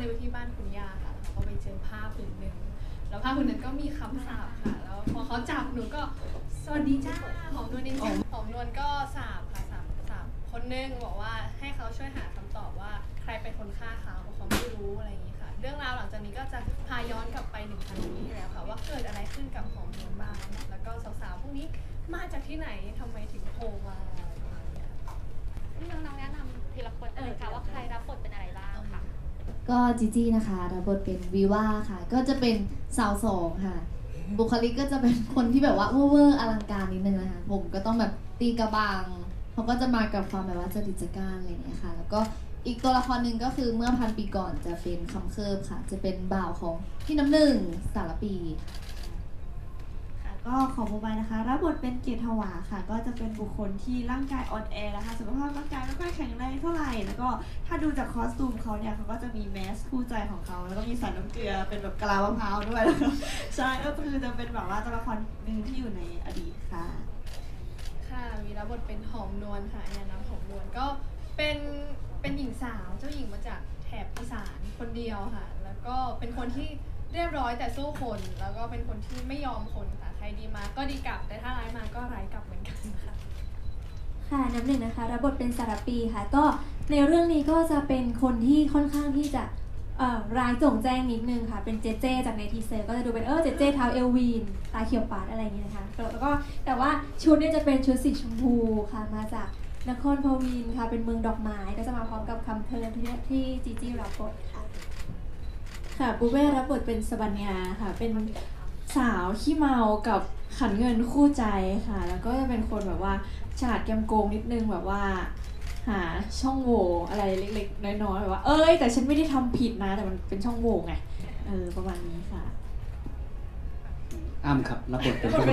เลยไปที่บ้านคุณย่าค่ะแล้วก็ไปเจอผ้าผืนหนึ่งแล้วผ้าผืนนั้นก็มีคำสาปค่ะแล้วพอเขาจับหนูก็สวัสดีจ้าหอมนวลเองจ้าหอมนวลก็สาปค่ะสาปคนนึงบอกว่าให้เขาช่วยหาคำตอบว่าใครเป็นคนฆ่าเขาเพราะเขาไม่รู้อะไรอย่างนี้ค่ะเรื่องราวหลังจากนี้ก็จะพาย้อนกลับไป 1,000 ปีที่แล้วค่ะว่าเกิดอะไรขึ้นกับหอมนวลบ้างแล้วก็สาวๆพวกนี้มาจากที่ไหนทำไมถึงโผล่มาน้องๆแนะนำทีละคนเลยค่ะว่าใครรับบทเป็นอะไรบ้างค่ะก็จีจี้นะคะรับบทเป็นวีว่าค่ะก็จะเป็นสาวสองค่ะบุคลิกก็จะเป็นคนที่แบบว่าเวอร์อลังการนิดนึงนะคะผมก็ต้องแบบตีกระบังเขาก็จะมากับความแบบว่าจริตจักรอะไรอย่างเงี้ยค่ะแล้วก็อีกตัวละครหนึ่งก็คือเมื่อ1,000 ปีก่อนจะเป็นคำเคิบค่ะจะเป็นบ่าวของพี่น้ำหนึ่งสารปีก็ของโมบายนะคะรับบทเป็นเกตถวาค่ะก็จะเป็นบุคคลที่ร่างกายอ่อนแอนะคะสุขภาพร่างกายไม่ค่อยแข็งแรงเท่าไหร่แล้วก็ถ้าดูจากคอสตูมเขาเนี่ยเขาก็จะมีแมสคู่ใจของเขาแล้วก็มีสายน้ำเกลือเป็นแบบกะลามะพร้าวด้วยใช่ก็คือจะเป็นแบบว่าตัวละครหนึ่งที่อยู่ในอดีตค่ะค่ะมีรับบทเป็นหอมนวลค่ะเนี่ยน้ำหอมนวลก็เป็นหญิงสาวเจ้าหญิงมาจากแถบอีสานคนเดียวค่ะแล้วก็เป็นคนที่เรียบร้อยแต่สู้คนแล้วก็เป็นคนที่ไม่ยอมคนค่ะใครดีมาก็ดีกลับแต่ถ้าร้ายมาก็ร้ายกลับเหมือนกันค่ะค่ะน้ำหนึ่งนะคะรับบทเป็นสารปีค่ะก็ในเรื่องนี้ก็จะเป็นคนที่ค่อนข้างที่จะร้ายโจ่งแจ้งนิดนึงค่ะเป็นเจเจจากในทีเซอร์ก็จะดูเป็นเจเจเท้าเอลวีนตาเขียวปาดอะไรอย่างเงี้ยนะคะแล้วก็แต่ว่าชุดเนี่ยจะเป็นชุดสีชมพูค่ะมาจากนครพวินค่ะเป็นเมืองดอกไม้ก็จะมาพร้อมกับคำเพิ่มที่จีจี้รับบทค่ะค่ะปูเป้รับบทเป็นสบัญญาค่ะเป็นสาวขี้เมากับขันเงินคู่ใจค่ะแล้วก็จะเป็นคนแบบว่าฉลาดแกมโกงนิดนึงแบบว่าหาช่องโหว่อะไรเล็กๆน้อยๆแบบว่าแต่ฉันไม่ได้ทำผิดนะแต่มันเป็นช่องโหว่ไงประมาณนี้ค่ะอ้ำครับรับบทเป็น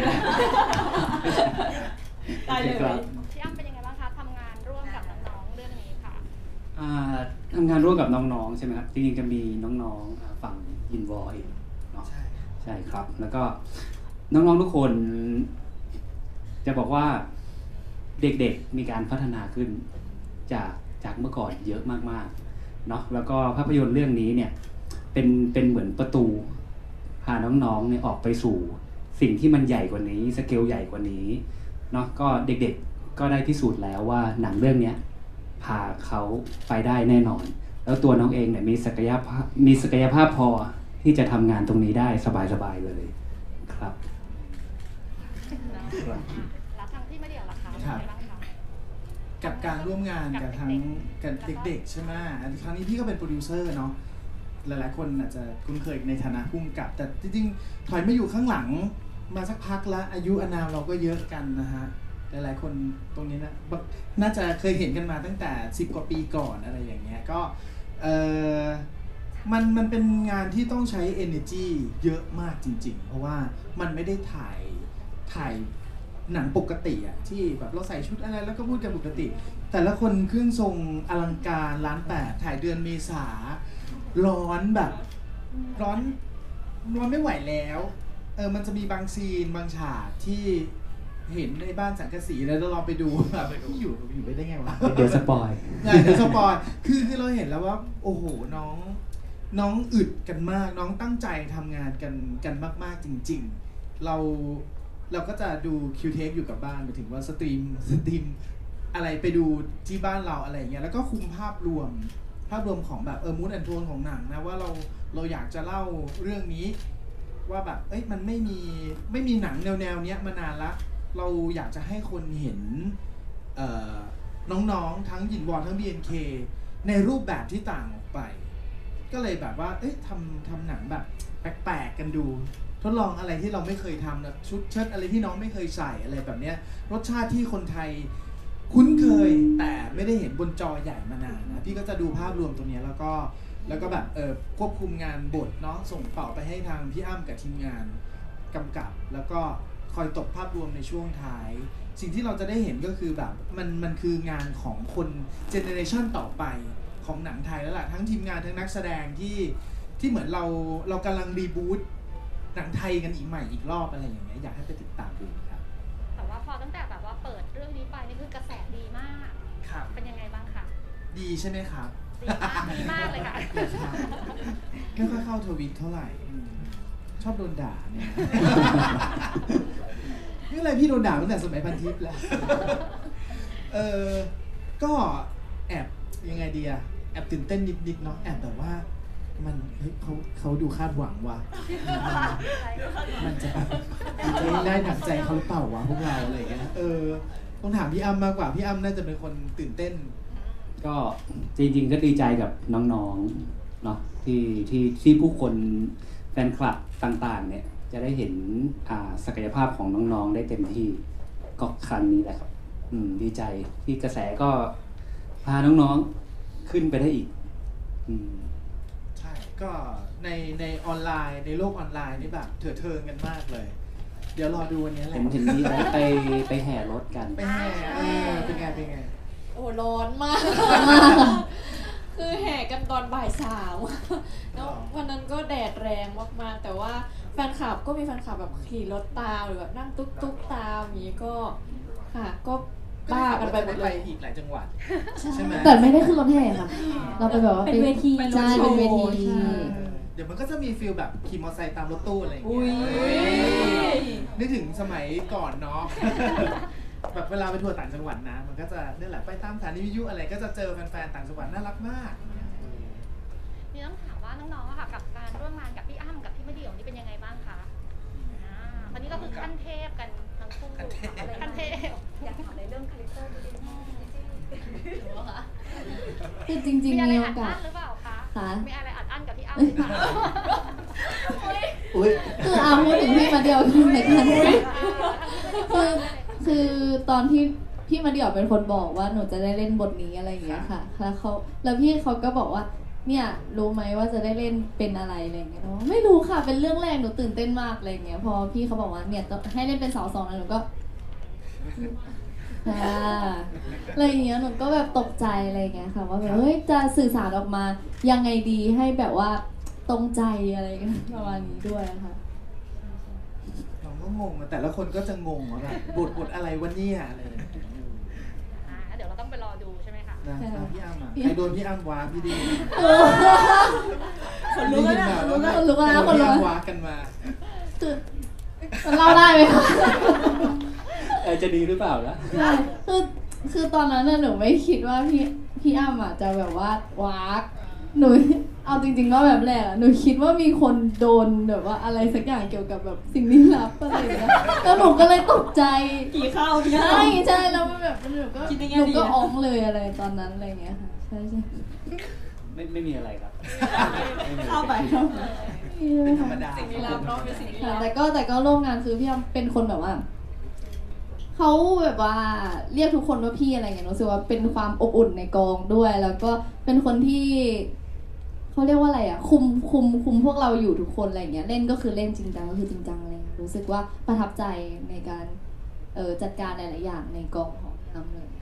ได้เลยพี่อ้ำเป็นยังไงบ้างคะทำงานร่วมกับน้องๆเรื่องนี้ค่ะทำงานร่วมกับน้องๆใช่ไหมครับจริงๆจะมีน้องๆฝั่งอินวอยเนาะใช่ครับแล้วก็น้องๆทุกคนจะบอกว่าเด็กๆมีการพัฒนาขึ้นจากเมื่อก่อนเยอะมากๆเนาะแล้วก็ภาพยนตร์เรื่องนี้เนี่ยเป็นเหมือนประตูพาน้องๆเนี่ยออกไปสู่สิ่งที่มันใหญ่กว่านี้สเกลใหญ่กว่านี้เนาะก็เด็กๆก็ได้พิสูจน์แล้วว่าหนังเรื่องนี้พาเขาไปได้แน่นอนแล้วตัวน้องเองเนี่ยมีศักยภาพพอที่จะทำงานตรงนี้ได้สบายๆเลยครับแล้วทางที่ไม่เดี่ยวล่ะคะเป็นไงบ้างคะกับการร่วมงานกับทั้งกับเด็กๆใช่ไหมครั้งนี้พี่ก็เป็นโปรดิวเซอร์เนาะหลายๆคนอาจจะคุ้นเคยในฐานะผู้กำกับแต่จริงๆถอยมาอยู่ข้างหลังมาสักพักแล้วอายุอานามเราก็เยอะกันนะฮะหลายๆคนตรงนี้นะน่าจะเคยเห็นกันมาตั้งแต่10 กว่าปีก่อนอะไรอย่างเงี้ยก็มันเป็นงานที่ต้องใช้ energy เยอะมากจริงๆเพราะว่ามันไม่ได้ถ่ายหนังปกติอะที่แบบเราใส่ชุดอะไรแล้วก็พูดกันปกติแต่ละคนเครื่องทรงอลังการ1,800,000ถ่ายเดือนเมษาร้อนแบบร้อนไม่ไหวแล้วมันจะมีบางซีนบางฉากที่เห็นในบ้านสังกะสีแล้วเราไปดูแบบอยู่ไปได้ไงวะเดี๋ยวสปอยคือเราเห็นแล้วว่าโอ้โหน้องอึดกันมากน้องตั้งใจทำงานกันมากๆจริงๆเราก็จะดูคิวเทคอยู่กับบ้านหมายถึงว่าสตรีมอะไรไปดูที่บ้านเราอะไรอย่างเงี้ยแล้วก็คุมภาพรวมของแบบมูดแอนโทนของหนังนะว่าเราอยากจะเล่าเรื่องนี้ว่าแบบมันไม่มีหนังแนวเนี้ยมานานละเราอยากจะให้คนเห็นน้องๆทั้งหยินวอทั้ง BNK ในรูปแบบที่ต่างออกไปก็เลยแบบว่าทำหนังแบบแปลกๆกันดูทดลองอะไรที่เราไม่เคยทำนะชุดเชิ้ตอะไรที่น้องไม่เคยใส่อะไรแบบเนี้ยรสชาติที่คนไทยคุ้นเคยแต่ไม่ได้เห็นบนจอใหญ่มานานนะพี่ก็จะดูภาพรวมตรงนี้แล้วก็แบบควบคุมงานบทเนาะส่งต่อไปให้ทางพี่อ้ำกับทีมงานกำกับแล้วก็คอยตบภาพรวมในช่วงท้ายสิ่งที่เราจะได้เห็นก็คือแบบมันคืองานของคนเจเนอเรชันต่อไปของหนังไทยแล้วล่ะทั้งทีมงานทั้งนักแสดงที่เหมือนเรากำลังรีบูตหนังไทยกันอีกใหม่อีกรอบอะไรอย่างเงี้ยอยากให้ไปติดตามดูครับแต่ว่าพอตั้งแต่แบบว่าเปิดเรื่องนี้ไปนี่คือกระแสดีมากครับเป็นยังไงบ้างคะดีใช่ไหมครับดีมากเลยค่ะไม่ค่อยเข้าทวิตเท่าไหร่ ชอบโดนด่าเนี่ย นี่อะไรพี่โดนด่าตั้งแต่สมัยพันทิปแล้ว ก็แอบยังไงดีอะแอบตื่นเต้นนิดๆเนาะแอบแบบว่ามันเฮ้ยเขาดูคาดหวังว่ะมันจะแบบได้หนักใจเขาหรือเปล่าวะพวกเราอะไรอย่างเงี้ยต้องถามพี่อ้ำมากกว่าพี่อ้ำน่าจะเป็นคนตื่นเต้นก็จริงๆก็ดีใจกับน้องๆเนาะที่ผู้คนแฟนคลับต่างๆเนี่ยจะได้เห็นศักยภาพของน้องๆได้เต็มที่ก็ครั้งนี้แหละครับดีใจที่กระแสก็พาน้องๆขึ้นไปได้อีกใช่ก็ในออนไลน์ในโลกออนไลน์นี่แบบเถื่อเทิงกันมากเลย เดี๋ยวรอดูวันนี้แหละเห็นมีอะไรไปแห่รถกันไปแห่เป็นไงโอ้ร้อนมาก คือแห่กันตอนบ่าย3แล้ววันนั้นก็แดดแรงมากๆแต่ว่าแฟนคลับก็มีแฟนคลับแบบขี่รถตามหรือแบบนั่งตุ๊กตามอย่างนี้ก็ค่ะก็บ้ากันไปหมดเลยอีกหลายจังหวัดใช่ไหมแต่ไม่ได้ขึ้นรถแห่ค่ะเราไปแบบว่าเป็นเวทีใช่เป็นเวทีเดี๋ยวมันก็จะมีฟีลแบบขี่มอเตอร์ไซค์ตามรถตู้อะไรอย่างเงี้ยนึกถึงสมัยก่อนเนาะแบบเวลาไปทัวร์ต่างจังหวัดนะมันก็จะนี่แหละไปตามสถานีวิทยุอะไรก็จะเจอแฟนๆต่างจังหวัดน่ารักมากนี่ต้องถามว่าน้องๆค่ะกับการร่วมงานกับพี่อ้ำกับพี่มะเดี่ยวนี่เป็นยังไงบ้างคะตอนนี้ก็คือขั้นเทพกันทั้งคู่ขั้นเทพอยากถามในเรื่องคาแรคเตอร์ดูดิคือจริงๆมีโอกาสหรือเปล่าคะมีอะไรอัดอั้นกับพี่อ้ำหรือเปล่าคือพูดถึงพี่มาเดียวคือในการคือตอนที่พี่มาเดี่ยวเป็นคนบอกว่าหนูจะได้เล่นบทนี้อะไรอย่างเงี้ยค่ะแล้วพี่เขาก็บอกว่าเนี่ยรู้ไหมว่าจะได้เล่นเป็นอะไรอะไรอย่างเงี้ยไม่รู้ค่ะเป็นเรื่องแรกหนูตื่นเต้นมากอะไรอย่างเงี้ยพอพี่เขาบอกว่าเนี่ยให้เล่นเป็นสาวสองแล้วหนูก็อะไรอย่างเงี้ยหนูก็แบบตกใจอะไรอย่างเงี้ยค่ะว่าแบบเฮ้ยจะสื่อสารออกมายังไงดีให้แบบว่าตรงใจอะไรกันประมาณนี้ด้วยค่ะเราก็งงแต่ละคนก็จะงงว่าแบบบทอะไรวะเนี่ยอะไรเดี๋ยวเราต้องไปรอดูใช่ไหมคะพี่อ้ำใครโดนพี่อ้ำว้าพี่ดีคนรู้แล้วคนว้ากันมาคือมันเล่าได้ไหมคะจะดีหรือเปล่านะคือตอนนั้นน่ะหนูไม่คิดว่าพี่อ้ำจะแบบว่าว้าหนูเอาจริงๆว่าแบบแรกหนูคิดว่ามีคนโดนแบบว่าอะไรสักอย่างเกี่ยวกับแบบสิ่งลี้ลับอะไรอย่างเงี้ยแล้วหนูก็เลยตกใจกี่ข้าวใช่แล้วมันแบบหนูก็อ้องเลยอะไรตอนนั้นอะไรเงี้ยค่ะใช่ไม่มีอะไรครับเข้าไปเป็นธรรมดาสิ่งลี้ลับเนาะเป็นสิ่งลี้ลับแต่ก็ร่วมงานคือพี่อ้ำเป็นคนแบบว่าเขาแบบว่าเรียกทุกคนว่าพี่อะไรเงี้ยรู้สึกว่าเป็นความอบอุ่นในกองด้วยแล้วก็เป็นคนที่เขาเรียกว่าอะไรคุมพวกเราอยู่ทุกคนอะไรเงี้ยเล่นก็คือเล่นจริงจังก็คือจริงจังอะไรเงี้ยรู้สึกว่าประทับใจในการจัดการหลายๆอย่างในกองของน้ำเลย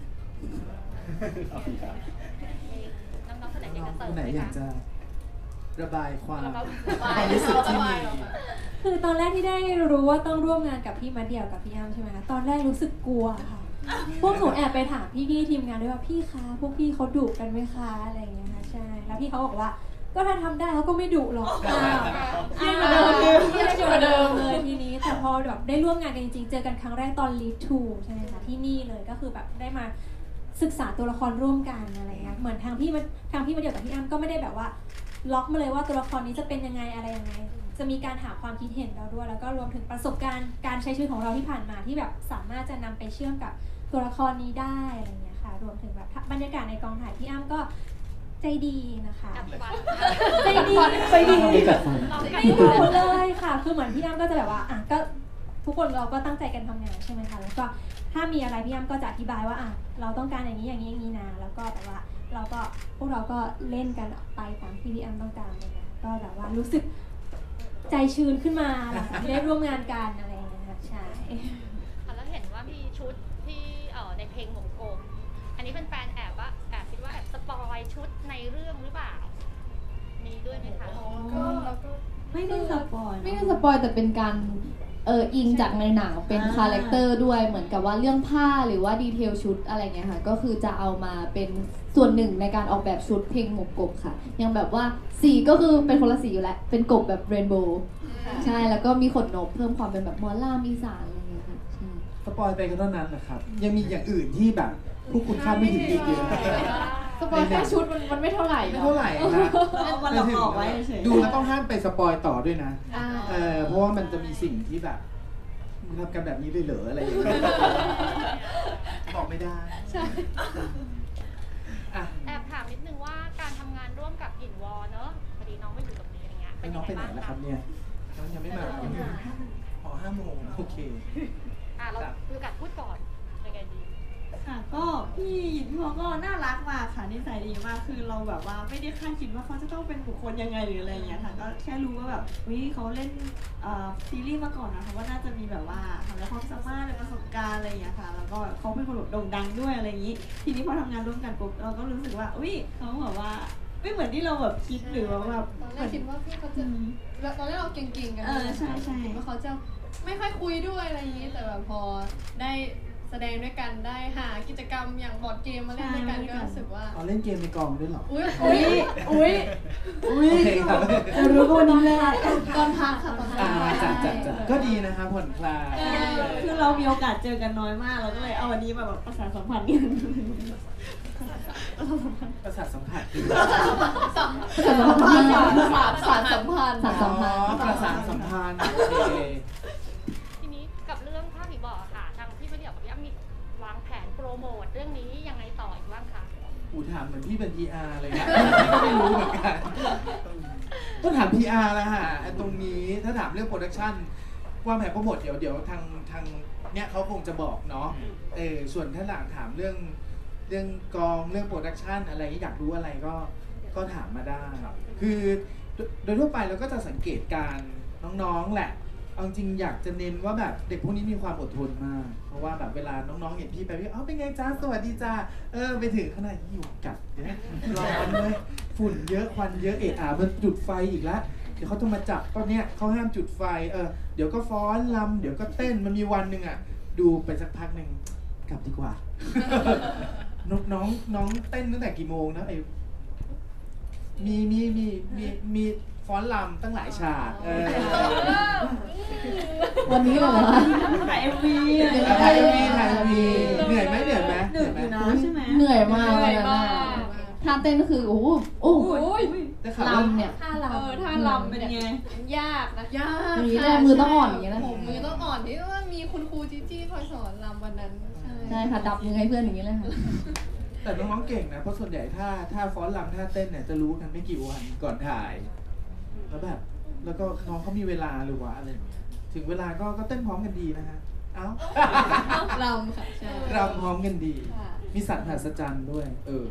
น้องๆคนไหนอยากจะเติมไหนอยากจะระบายความรู้สึกที่มีคือตอนแรกที่ได้รู้ว่าต้องร่วมงานกับพี่มาเดี่ยวกับพี่อ้ำใช่ไหมคะตอนแรกรู้สึกกลัวค่ะพวกหนูแอบไปถามพี่ทีมงานด้วยว่าพี่คะพวกพี่เขาดุกันไหมคะอะไรอย่างเงี้ยค่ะใช่แล้วพี่เขาบอกว่าก็ถ้าทำได้เขาก็ไม่ดุหรอกยิ่งกว่าเดิมเลยทีนี้แต่พอแบบได้ร่วมงานกันจริงๆเจอกันครั้งแรกตอน Lead to ใช่ไหมคะที่นี่เลยก็คือแบบได้มาศึกษาตัวละครร่วมกันอะไรเงี้ยเหมือนทางพี่มาเดี่ยวกับพี่อ้ำก็ไม่ได้แบบว่าล็อกมาเลยว่าตัวละครนี้จะเป็นยังไงอะไรยังไงจะมีการหาความคิดเห็นเราด้วยแล้วก็รวมถึงประสบการณ์การใช้ชีวิตของเราที่ผ่านมาที่แบบสามารถจะนำไปเชื่อมกับตัวละครนี้ได้อะไรเงี้ยค่ะรวมถึงแบบบรรยากาศในกองถ่ายพี่อ้ำก็ใจดีนะคะใจดีไม่ดุเลยค่ะคือเหมือนพี่อ้ำก็จะแบบว่าก็ทุกคนเราก็ตั้งใจกันทำงานใช่ไหมคะแล้วก็ถ้ามีอะไรพี่อ้ำก็จะอธิบายว่าเราต้องการอย่างนี้อย่างนี้อย่างนี้นะแล้วก็แบบว่าพวกเราก็เล่นกันไปตามที่พี่อ้ำต้องการเลยนะก็แบบว่ารู้สึกใจชื้นขึ้นมาหลังจากที่ได้ร่วมงานกันอะไรอย่างเงี้ยค่ะใช่แล้วเห็นว่ามีชุดที่ในเพลงหมงกลมอันนี้เป็นแฟนแอบคิดว่าแอบสปอยชุดในเรื่องหรือเปล่ามีด้วยไหมคะไม่ได้สปอยแต่เป็นการอิงจากในหนังเป็นคาแรคเตอร์ด้วยเหมือนกับว่าเรื่องผ้าหรือว่าดีเทลชุดอะไรเงี้ยค่ะก็คือจะเอามาเป็นส่วนหนึ่งในการออกแบบชุดเพลงหมวกกบค่ะยังแบบว่าสีก็คือเป็นคนละสีอยู่แล้วเป็นกบแบบเรนโบว์ใช่แล้วก็มีขนนกเพิ่มความเป็นแบบหมอลำอีสานอะไรเงี้ยค่ะใช่สปอยไปก็เท่านั้นแหละครับยังมีอย่างอื่นที่แบบพวกคุณคาดไม่ถึงอีกเยอะสปอยแค่ชุดมันไม่เท่าไหร่ไม่เท่าไหร่นะเอามาหลอกไว้เฉยดูแล้วต้องห้ามไปสปอยต่อด้วยนะเพราะว่ามันจะมีสิ่งที่แบบมึงทำกันแบบนี้เลยเหรออะไรอย่างเงี้ยบอกไม่ได้ใช่แอบถามนิดนึงว่าการทำงานร่วมกับหยินวอเนอะพอดีน้องไม่อยู่ตรงนี้อะไรเงี้ยเป็นน้ยัองงไปไงไหนบ้างแล้วคคะรับเนี่ยน้องยังไม่มาอ๋อ5 โมงโอเคเรามีโอกาสพูดก่อนเป็นไงดีค่ะก็พี่หยินเขาก็น่ารักมากค่ะนิสัยดีมากคือเราแบบว่าไม่ได้คาดคิดว่าเขาจะต้องเป็นบุคคลยังไงหรืออะไรอย่างเงี้ยค่ะก็แค่รู้ว่าแบบเขาเล่นซีรีส์มาก่อนนะคะว่าน่าจะมีแบบว่าทำแล้วความสามารถและประสบการณ์อะไรอย่างเงี้ยค่ะแล้วก็เขาเป็นคนแบบโด่งดังด้วยอะไรอย่างงี้ทีนี้พอทำงานร่วมกันปุ๊บเราก็รู้สึกว่าเขาแบบว่าไม่เหมือนที่เราแบบคิดหรือว่าแบบตอนแรกคิดว่าพี่เขาจะตอนแรกเราเก่งๆกันใช่ใช่คิดว่าเขาจะไม่ค่อยคุยด้วยอะไรอย่างนี้แต่แบบพอได้แสดงด้วยกันได้หากิจกรรมอย่างบอร์ดเกมมาเล่นด้วยกันก็รู้สึกว่าอ๋อเล่นเกมในกองด้วยเหรออุ้ยโอเคครับรู้ก็วันนี้แหละตอนพักค่ะตอนพักจัดก็ดีนะครับผ่อนคลายคือเรามีโอกาสเจอกันน้อยมากเราก็เลยเอาวันนี้มาแบบประสานสัมพันธ์กันประสาทสัมผัสสารสัมพันธ์สารสัมพันธ์ประสาทสัมพันธ์โอเคทีนี้กับเรื่องภาพผีบอกค่ะทางพี่มะเดี่ยวกับพี่อ้ำมีวางแผนโปรโมทเรื่องนี้ยังไงต่ออีกบ้างคะอูถามเหมือนพี่เป็น PR เลยนะก็ไม่รู้เหมือนกันต้องถาม PR แล้วฮะตรงนี้ถ้าถามเรื่องโปรดักชั่นวางแผนโปรโมทเดี๋ยวทางเนี้ยเขาคงจะบอกเนาะส่วนถ้าหลังถามเรื่องกองเรื่องโปรดักชันอะไรอยากรู้อะไรก็ถามมาได้คือโดยทั่วไปเราก็จะสังเกตการน้องๆแหละเอาจริงอยากจะเน้นว่าแบบเด็กพวกนี้มีความอดทนมากเพราะว่าแบบเวลาน้องๆเห็นพี่ไปพี่เป็นไงจ้าสวัสดีจ้าไปถึงขนาดอยู่กัดเนี่ยร้อนเลยฝุ่นเยอะควันเยอะมันจุดไฟอีกแล้วเดี๋ยวเขาจะมาจับตอนเนี้ยเขาห้ามจุดไฟเดี๋ยวก็ฟ้อนรำเดี๋ยวก็เต้นมันมีวันหนึ่งอ่ะดูไปสักพักหนึ่งกลับดีกว่า น้องเต้นตั้งแต่กี่โมงนะมีฟ้อนรำตั้งหลายฉากวันนี้เลยเหรอถ่าย MV ถ่าย MV เหนื่อยไหมหนึบอยู่นะใช่ไหมเหนื่อยมากเลยนะท่าเต้นก็คือโอ้โหได้ข่าวลำเนี่ยท่าลำท่าลำเป็นไงยากนะยากอย่างนี้เลยมือต้องอ่อนอย่างนี้นะผมมือต้องอ่อนที่ว่ามีคุณครูจี้คอยสอนรำวันนั้นใช่ใช่ค่ะดับมือให้เพื่อนอย่างนี้เลยค่ะแต่น้องๆเก่งนะเพราะส่วนใหญ่ถ้าฟ้อนรำถ้าเต้นเนี่ยจะรู้กันไม่กี่วันก่อนถ่ายแล้วก็น้องเขามีเวลาหรือว่าอะไรถึงเวลาก็เต้นพร้อมกันดีนะฮะรำค่ะใช่รำพร้อมกันดีมีสัตว์มหัศจรรย์ด้วย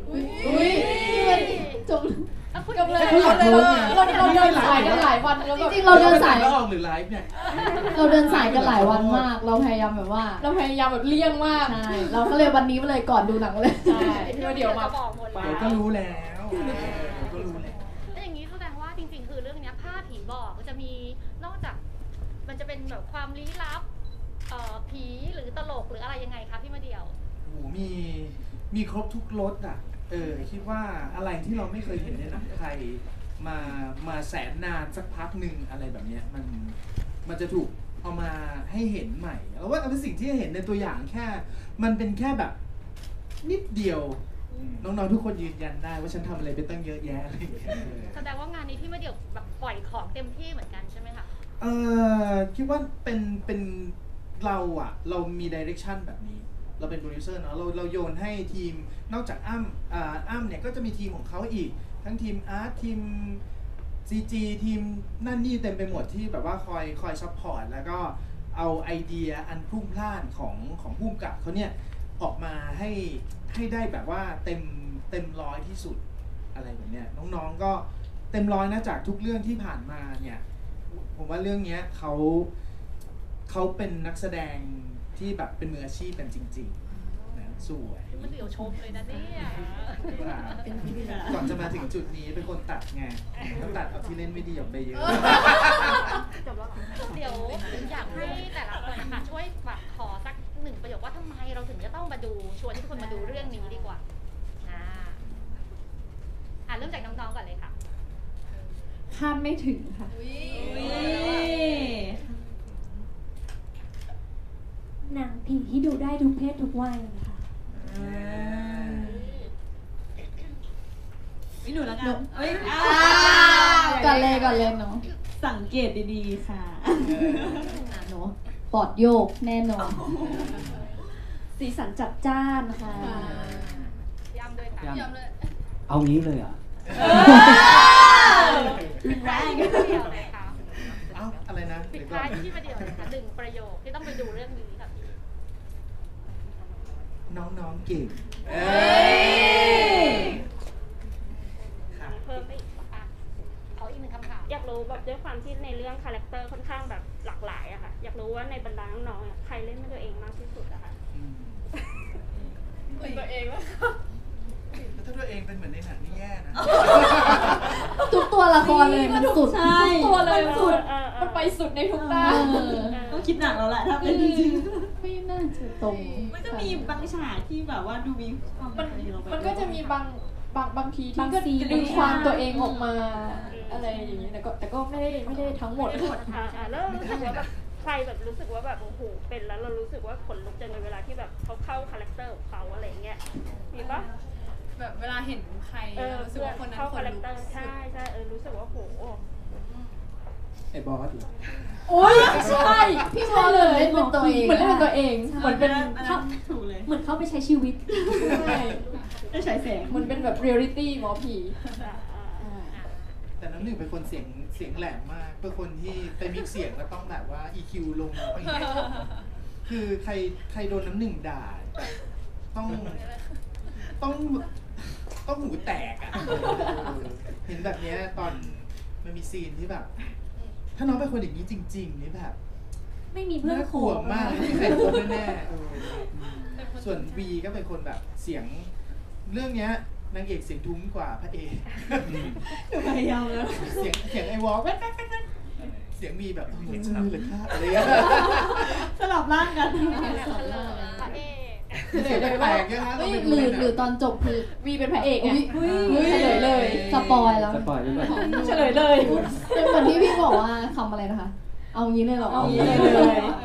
จบกำลังเขาอยากรู้ไงเราเดินสายกันหลายวันแล้วจริงๆเราเดินสายแล้วออกหรือไลฟ์เนี่ยเราเดินสายกันหลายวันมาก เราพยายามแบบว่าเราพยายามแบบเลี่ยงมากใช่เราก็เลยวันนี้มาเลยก่อนดูหนังเลยใช่พี่ว่าเดี๋ยวมาบอกหมดเดี๋ยวก็รู้แล้วก็รู้แล้วแล้วอย่างนี้แสดงว่าจริงๆคือเรื่องนี้ภาพผีบอกก็จะมีนอกจากมันจะเป็นแบบความลี้ลับผีหรือตลกหรืออะไรยังไงคะพี่มะเดี่ยวโอ้มีครบทุกรสอ่ะคิดว่าอะไรที่เราไม่เคยเห็นในหนังไทยมาแสนนานสักพักหนึ่งอะไรแบบเนี้ยมันจะถูกเอามาให้เห็นใหม่แล้วว่าเป็นสิ่งที่เห็นในตัวอย่างมันเป็นแค่แบบนิดเดียวน้องๆทุกคนยืนยันได้ว่าฉันทำอะไรไปตั้งเยอะแยะอะไรอย่างเงี้ยแสดงว่างานนี้พี่มะเดี่ยวแบบปล่อยของเต็มที่เหมือนกันใช่ไหมคะคิดว่าเป็นเรามีดิเรกชันแบบนี้เราเป็นโปรดิวเซอร์เนาะเราโยนให้ทีมนอกจากอ้ำเนี่ยก็จะมีทีมของเขาอีกทั้งทีมอาร์ตทีม CG ทีมนั่นนี่เต็มไปหมดที่แบบว่าคอยซัพพอร์ตแล้วก็เอาไอเดียอันพรุ่งพล่านของผู้กำกับเขาเนี่ยออกมาให้ได้แบบว่าเต็มร้อยที่สุดอะไรแบบเนี้ยน้องๆก็เต็มร้อยนะจากทุกเรื่องที่ผ่านมาเนี่ยผมว่าเรื่องนี้เขาเป็นนักแสดงที่แบบเป็นมืออาชีพกันจริงๆนะสวยมันเดี๋ยวชมเลยนะเนี่ยก่อนจะมาถึงจุดนี้เป็นคนตัดไงเขาตัดเอาที่เล่นไม่ดีออกไปเยอะเดี๋ยวอยากให้ไม่ถึงค่ะ หนังผีที่ดูได้ทุกเพศทุกวัยค่ะไม่หนูแล้วกันเอ้ยก่อนเลยเนาะสังเกตดีๆค่ะเนาะปอดโยกแน่นอนสีสันจัดจ้านค่ะย้ำด้วยค่ะยอมเลยเอางี้เลยอ่ะแรงพี่มาเดี่ยวเลยค่ะเอ้าอะไรนะปิดเดี๋ยวก่อท้ายนที่มาเดี่ยวเลยค่ะ1ประโยคที่ต้องไปดูเรื่องนี้ค่ะพี่น้องๆเก่งค่ะเพิ่มไปอีกอ่ะขออีก1คำถามอยากรู้แบบด้วยความที่ในเรื่องคาแรคเตอร์ค่อนข้างแบบหลากหลายอะค่ะ อยากรู้ว่าในบรรดาน้องๆอะใครเล่นเป็นตัวเองมากที่สุดอะค่ะตัวเองว่าแล้วถ้าตัวเองเป็นเหมือนในหนังนี่แย่นะทุกตัวละครเลยมันสุดใช่ทุกตัวเลยมันสุดมันไปสุดในทุกด้านต้องคิดหนักแล้วแหละถ้าเป็นจริงไม่น่าจะตรงๆมันก็มีบางฉากที่แบบว่าดูมีความเป็นตัวเองลงไปมันก็จะมีบางทีบางที่ก็ซีนดึงความตัวเองออกมาอะไรอย่างนี้แต่ก็ไม่ได้ทั้งหมดแล้วรู้สึกว่าแบบใครแบบรู้สึกว่าแบบโอ้โหเป็นแล้วเรารู้สึกว่าขนลุกจังเลยเวลาที่แบบเขาเข้าคาแรคเตอร์ของเขาอะไรอย่างเงี้ยมีปะแบบเวลาเห็นใครรู้สึกว่าคนนั้นเข้าคนคาแรคลุกเตอร์ใช่รู้สึกว่าโหไอ้บอสเหรอโอ๊ยใช่พี่บอลเลยเล่นเป็นตัวเองเหมือนเล่นเป็นตัวเองเหมือนเป็นอันนั้นถูกเลยเหมือนเข้าไปใช้ชีวิตใช่ได้ใช้แสงเหมือนเป็นแบบเรียลลิตี้หมอผีแต่น้ำหนึ่งเป็นคนเสียงแหลมมากเป็นคนที่ไปมิกเสียงแล้วต้องแบบว่า EQ ลงอะไรอย่างเงี้ยคือใครโดนน้ำหนึ่งด่าแบบต้องหูแตกอ่ะเห็นแบบเนี้ยตอนมันมีซีนที่แบบ ถ้าน้องเป็นคนอย่างนี้จริงๆนี่แบบไม่มีเพื่อนน่ากลัวมากไม่มีใครโดนแน่ๆส่วนวีก็เป็นคนแบบเสียงเรื่องเนี้ยนางเอกเสียงทุ้มกว่าพระเอกพยายามแล้วเสียงไอวอลแป๊กเสียงมีแบบเสียงฉลับเลยค่ะอะไรเงี้ยสลับร่างกันพระเอกเสียงแปลกๆเนี่ยฮะเฮ้ยเราไปหดูรือในหนังหรือตอนจบคือวีเป็นพระเอกไงอุ๊ยเฉลยเลยสปอยแล้วสปอยล์ด้วยเฉลยเลยเป็นเหมือนที่พี่บอกว่าคำอะไรนะคะ เอางี้เลยเหรอเอางี้เลย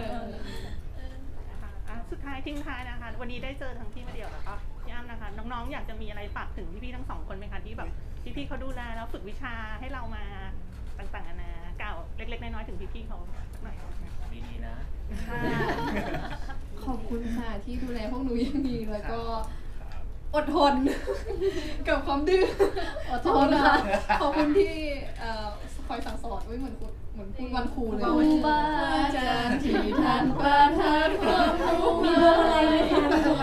สุดท้ายทิ้งท้ายนะคะวันนี้ได้เจอทั้งพี่มาเดี่ยวแล้วก็พี่อ้ำนะคะน้องๆอยากจะมีอะไรฝากถึงพี่ๆทั้งสองคนไหมคะที่แบบพี่ๆเขาดูแลแล้วฝึกวิชาให้เรามาต่างๆนานาก้าวเล็กๆน้อยๆถึงพี่ๆเขาสักหน่อยดีๆนะขอบคุณค่ะที่ดูแลพวกหนูอย่างดีแล้วก็อดทน กับความดื้ออดทนค่ะขอบคุณที่คอยสั่งสอนเหมือนพูดวันครูเลยครูบาอาจารย์ที่ท่านประทานความรู้มีวงอะไรไหมคะ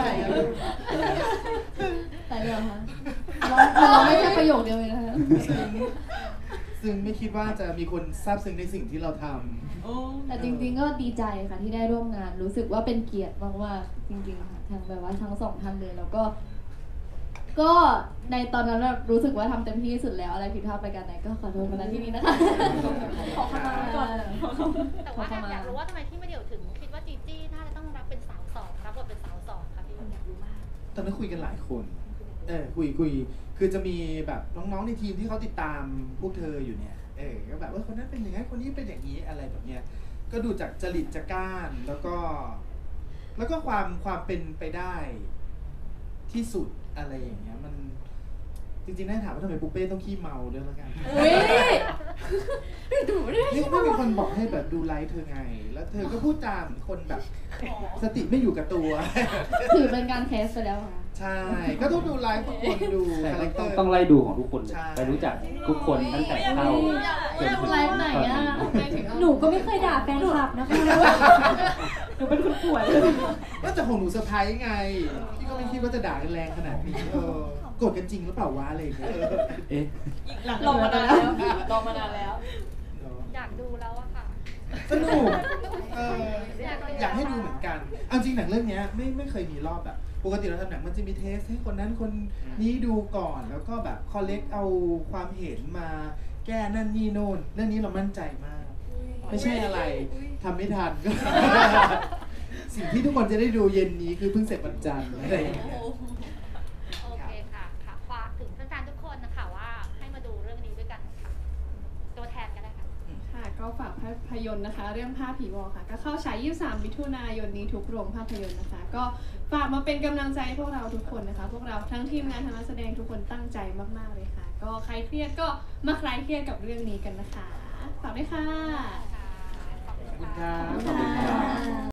แต่เดียวค่ะเราไม่แค่ประโยคเดียวเลยนะคะซึ่งไม่คิดว่าจะมีคนซาบซึ้งในสิ่งที่เราทำแต่จริงๆก็ดีใจค่ะที่ได้ร่วมงาน รู้สึกว่าเป็นเกียรติมากๆจริงๆค่ะทั้งแบบว่าทั้งสองท่านเลยแล้วก็ในตอนนั้นรู้สึกว่าทำเต็มที่ที่สุดแล้วอะไรผิดพลาดไปกันไหนก็ขอโทษมาณที่นี้นะคะขอขมาก่อนแต่ว่าอยากรู้ว่าทำไมพี่มาเดี่ยวถึงคิดว่าจีจี้น่าจะต้องรับเป็นสาวสองรับบทเป็นสาวสองค่ะพี่อยากรู้มากตอนนั้นคุยกันหลายคนคุยคือจะมีแบบน้องๆในทีมที่เขาติดตามพวกเธออยู่เนี่ยก็แบบว่าคนนั้นเป็นอย่างนั้นคนนี้เป็นอย่างนี้อะไรแบบเนี้ยก็ดูจากจริตจักร้านแล้วก็ความเป็นไปได้ที่สุดอะไรอย่างเงี้ยมันจริงๆน่าถามว่าทำไมปุ๊เป้ต้องขี้เมาด้วยละกัน นี่ไม่มีคนบอกให้แบบดูไลฟ์เธอไง แล้วเธอก็พูดจาเหมือนคนแบบสติไม่อยู่กับตัวถือเป็นการแคสไปแล้วค่ะใช่ ก็ต้องดูไลฟ์ทุกคนดูใช่คาแรคเตอร์ต้องไล่ดูของทุกคนเลยใช่ไปรู้จักทุกคนตั้งแต่เข้าจนถึงไลฟ์ไหนอะหนูก็ไม่เคยด่าแฟนคลับนะคะหนูเป็นคนป่วยก็จะของหนูเซอร์ไพรส์ไง พี่ก็ไม่คิดว่าจะด่ากันแรงขนาดนี้โกรธกันจริงหรือเปล่าวะอะไรอย่างเงี้ยเอ๊ะรอมานานแล้วรอมานานแล้วอยากดูแล้วอะค่ะสนุกอยากให้ดูเหมือนกันเอาจริงหนังเรื่องนี้ไม่เคยมีรอบแบบปกติเราทำหนังมันจะมีเทสให้คนนั้นคนนี้ดูก่อนแล้วก็แบบคอลเลกเอาความเห็นมาแก้นั่นนี่โน่นเรื่องนี้เรามั่นใจมาก ไม่ใช่อะไรทำไม่ทันก็ สิ่งที่ทุกคนจะได้ดูเย็นนี้คือเพิ่งเสร็จวันจันทร์อะไรอย่างเงี้ยโอเคค่ะฝากถึงแฟนๆทุกคนนะคะว่าให้มาดูเรื่องนี้ด้วยกันค่ะตัวแทนพยนตร์นะคะ เรื่องผ้าผีวอลค่ะ ก็เข้าฉาย23 มิถุนายนนี้ทุกโรงภาพยนตร์นะคะ ก็ฝากมาเป็นกำลังใจพวกเราทุกคนนะคะ พวกเราทั้งทีมงานทั้งนักแสดงทุกคนตั้งใจมากๆเลยค่ะ ก็ใครเครียดก็มาคลายเครียดกับเรื่องนี้กันนะคะฝากด้วยค่ะขอบคุณครับขอบคุณค่ะ